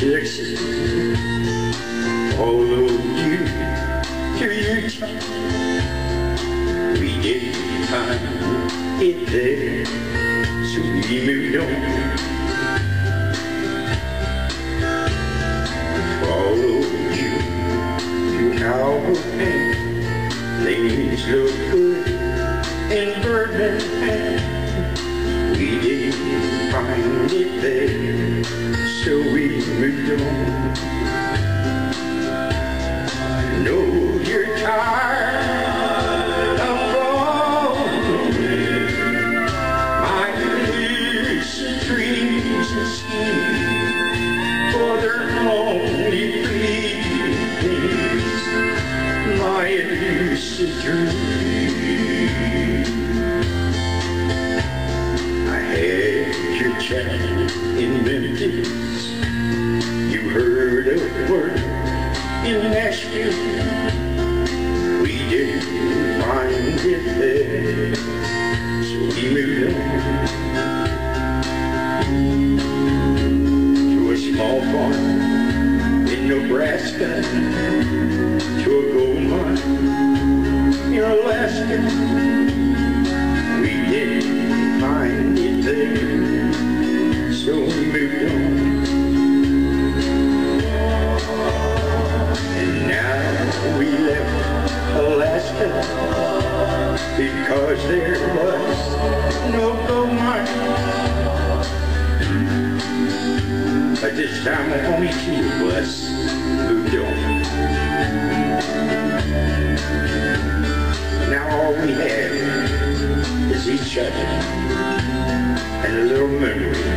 Texas, followed you to Utah. We didn't find it there, so we moved on. Followed you to Alabama. Things look good in Birmingham. We didn't find it there, so we moved on. I know you're tired of following my illicit dreams and schemes, for they're only fleeting things, my illicit dreams. I had your chat in Memphis, you heard a word in Nashville. We didn't find it there, so we moved on to a small farm in Nebraska, to a gold mine in Alaska. We didn't find it there, so we moved on. And now we left Alaska because there was no gold mine. But this time only two of us moved on. Now all we have is each other and a little memory